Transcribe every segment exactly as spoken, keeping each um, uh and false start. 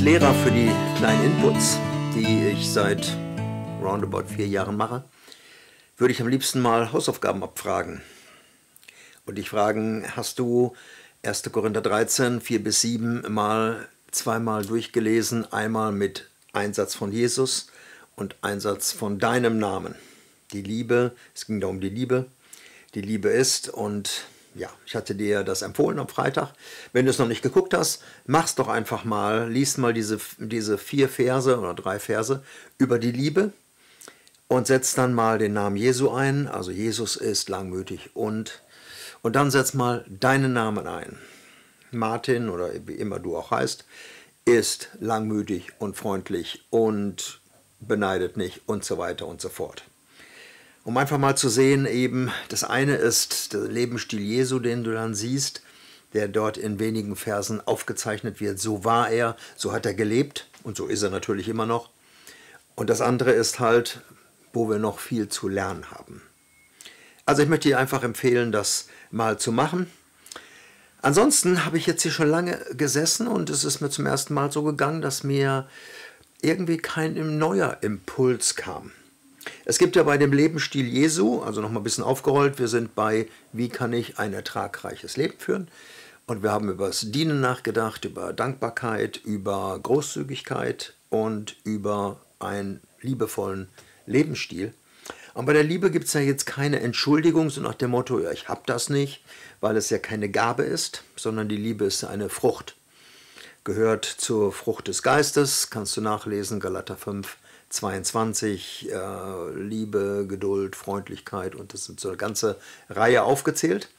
Lehrer für die kleinen Inputs, die ich seit roundabout vier Jahren mache, würde ich am liebsten mal Hausaufgaben abfragen. Und dich fragen, hast du erster Korinther dreizehn, vier bis sieben mal zweimal durchgelesen, einmal mit Einsatz von Jesus und Einsatz von deinem Namen. Die Liebe, es ging da um die Liebe, die Liebe ist, und ja, ich hatte dir das empfohlen am Freitag. Wenn du es noch nicht geguckt hast, mach's doch einfach mal, lies mal diese, diese vier Verse oder drei Verse über die Liebe und setz dann mal den Namen Jesu ein, also Jesus ist langmütig, und, und dann setz mal deinen Namen ein. Martin, oder wie immer du auch heißt, ist langmütig und freundlich und beneidet nicht und so weiter und so fort. Um einfach mal zu sehen, eben, das eine ist der Lebensstil Jesu, den du dann siehst, der dort in wenigen Versen aufgezeichnet wird. So war er, so hat er gelebt, und so ist er natürlich immer noch. Und das andere ist halt, wo wir noch viel zu lernen haben. Also ich möchte dir einfach empfehlen, das mal zu machen. Ansonsten habe ich jetzt hier schon lange gesessen und es ist mir zum ersten Mal so gegangen, dass mir irgendwie kein neuer Impuls kam. Es gibt ja bei dem Lebensstil Jesu, also nochmal ein bisschen aufgerollt, wir sind bei, wie kann ich ein ertragreiches Leben führen? Und wir haben über das Dienen nachgedacht, über Dankbarkeit, über Großzügigkeit und über einen liebevollen Lebensstil. Und bei der Liebe gibt es ja jetzt keine Entschuldigung, so nach dem Motto, ja, ich habe das nicht, weil es ja keine Gabe ist, sondern die Liebe ist eine Frucht. Gehört zur Frucht des Geistes, kannst du nachlesen, Galater fünf, zweiundzwanzig, äh, Liebe, Geduld, Freundlichkeit, und das sind so eine ganze Reihe aufgezählt.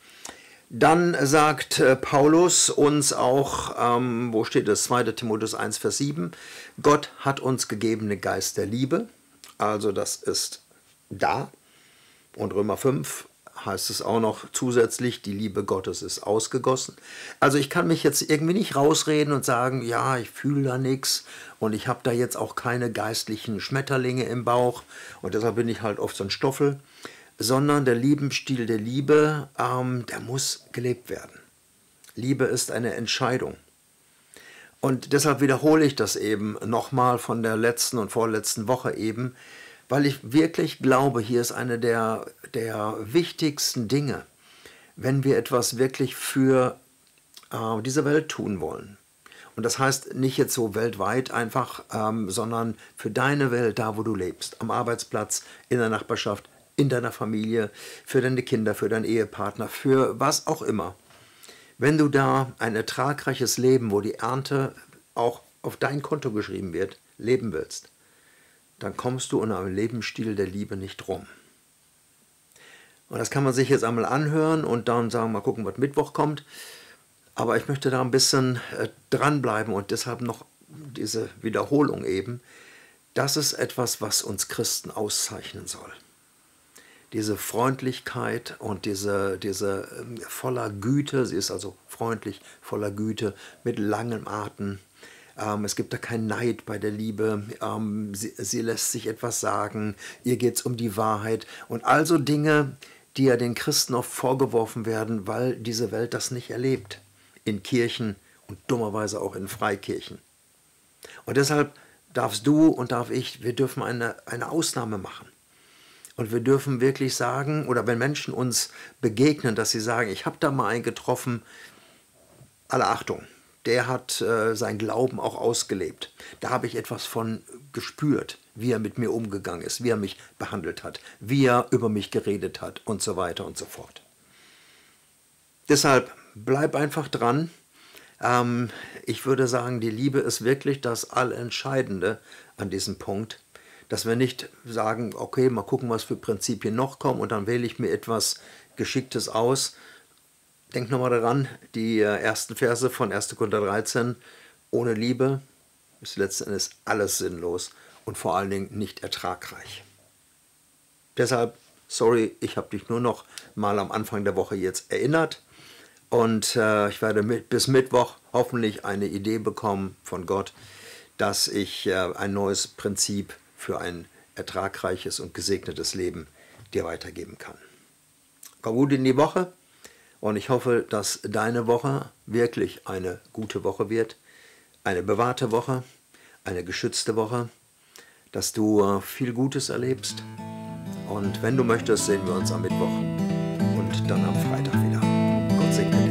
Dann sagt äh, Paulus uns auch, ähm, wo steht das, zweiter Timotheus eins, Vers sieben, Gott hat uns gegeben den Geist der Liebe, also das ist da. Und Römer fünf heißt es auch noch zusätzlich, die Liebe Gottes ist ausgegossen. Also ich kann mich jetzt irgendwie nicht rausreden und sagen, ja, ich fühle da nichts und ich habe da jetzt auch keine geistlichen Schmetterlinge im Bauch und deshalb bin ich halt oft so ein Stoffel, sondern der Lebensstil der Liebe, ähm, der muss gelebt werden. Liebe ist eine Entscheidung. Und deshalb wiederhole ich das eben nochmal von der letzten und vorletzten Woche eben, weil ich wirklich glaube, hier ist eine der, der wichtigsten Dinge, wenn wir etwas wirklich für äh, diese Welt tun wollen. Und das heißt nicht jetzt so weltweit einfach, ähm, sondern für deine Welt, da wo du lebst, am Arbeitsplatz, in der Nachbarschaft, in deiner Familie, für deine Kinder, für deinen Ehepartner, für was auch immer. Wenn du da ein ertragreiches Leben, wo die Ernte auch auf dein Konto geschrieben wird, leben willst, dann kommst du unter einem Lebensstil der Liebe nicht rum. Und das kann man sich jetzt einmal anhören und dann sagen, mal gucken, was Mittwoch kommt. Aber ich möchte da ein bisschen äh, dranbleiben und deshalb noch diese Wiederholung eben. Das ist etwas, was uns Christen auszeichnen soll. Diese Freundlichkeit und diese, diese äh, voller Güte, sie ist also freundlich, voller Güte, mit langem Atem. Es gibt da keinen Neid bei der Liebe, sie, sie lässt sich etwas sagen, ihr geht es um die Wahrheit und also Dinge, die ja den Christen oft vorgeworfen werden, weil diese Welt das nicht erlebt, in Kirchen und dummerweise auch in Freikirchen. Und deshalb darfst du und darf ich, wir dürfen eine, eine Ausnahme machen. Und wir dürfen wirklich sagen, oder wenn Menschen uns begegnen, dass sie sagen, ich habe da mal einen getroffen, alle Achtung. Der hat äh, sein Glauben auch ausgelebt. Da habe ich etwas von gespürt, wie er mit mir umgegangen ist, wie er mich behandelt hat, wie er über mich geredet hat und so weiter und so fort. Deshalb bleib einfach dran. Ähm, ich würde sagen, die Liebe ist wirklich das Allentscheidende an diesem Punkt, dass wir nicht sagen, okay, mal gucken, was für Prinzipien noch kommen und dann wähle ich mir etwas Geschicktes aus. Denk nochmal daran, die ersten Verse von erster Korinther dreizehn, ohne Liebe ist letzten Endes alles sinnlos und vor allen Dingen nicht ertragreich. Deshalb, sorry, ich habe dich nur noch mal am Anfang der Woche jetzt erinnert und äh, ich werde mit, bis Mittwoch hoffentlich eine Idee bekommen von Gott, dass ich äh, ein neues Prinzip für ein ertragreiches und gesegnetes Leben dir weitergeben kann. Komm gut in die Woche. Und ich hoffe, dass deine Woche wirklich eine gute Woche wird, eine bewahrte Woche, eine geschützte Woche, dass du viel Gutes erlebst. Und wenn du möchtest, sehen wir uns am Mittwoch und dann am Freitag wieder. Gott segne dich.